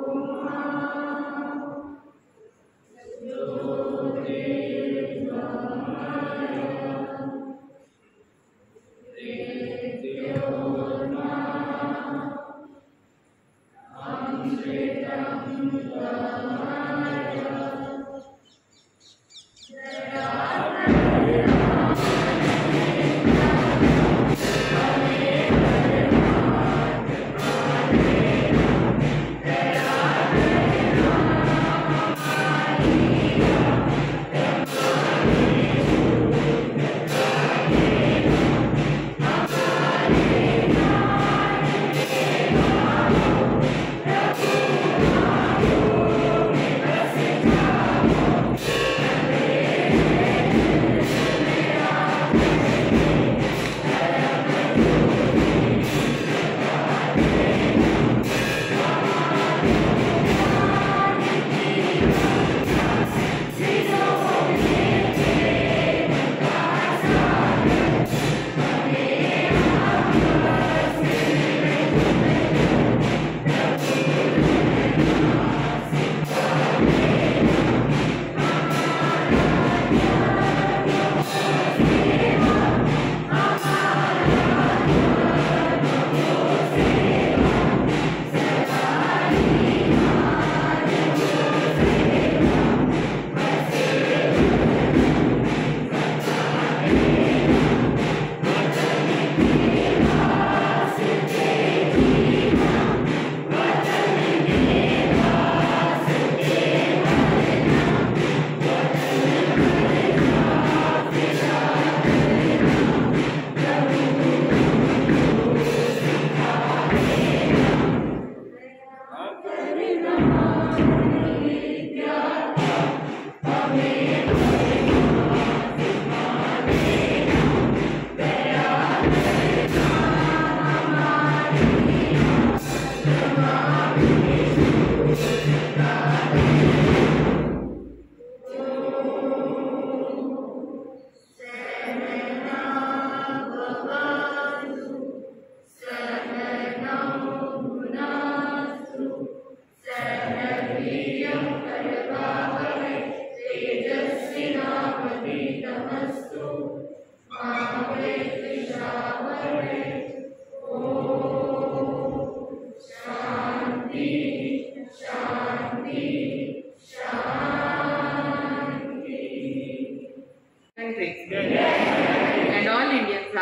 And all Indians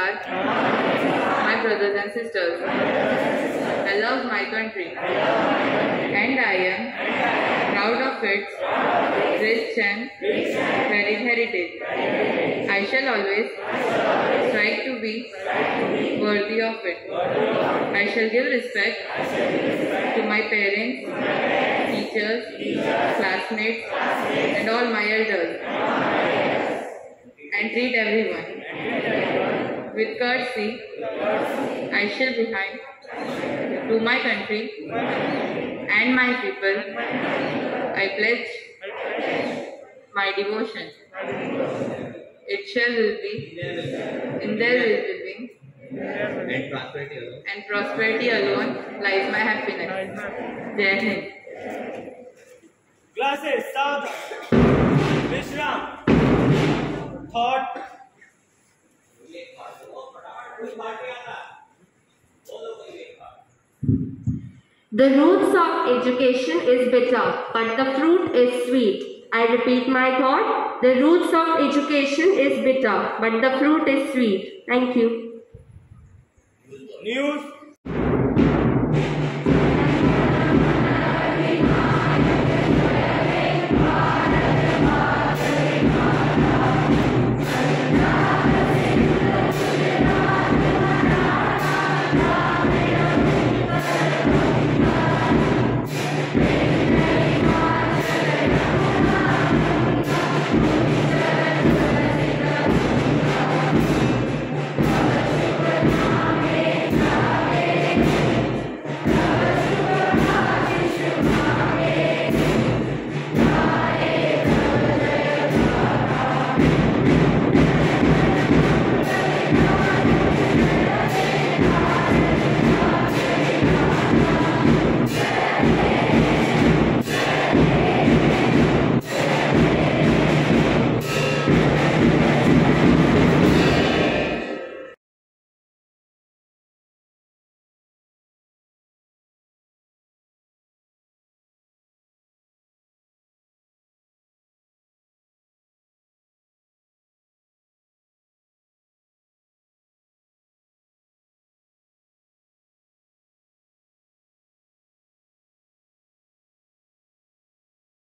are my brothers and sisters. I love my country and I am proud of its rich and varied heritage. I shall always strive to be worthy of it. I shall give respect to my parents, teachers, classmates and all my elders, and treat everyone with courtesy. I shall be kind to my country and my people. I pledge my devotion. It shall will be, in their will be, and prosperity alone lies my happiness. Jai Hind. Classes, South, Vishram, Thought. The roots of education is bitter, but the fruit is sweet. I repeat my thought. The roots of education is bitter, but the fruit is sweet. Thank you. News.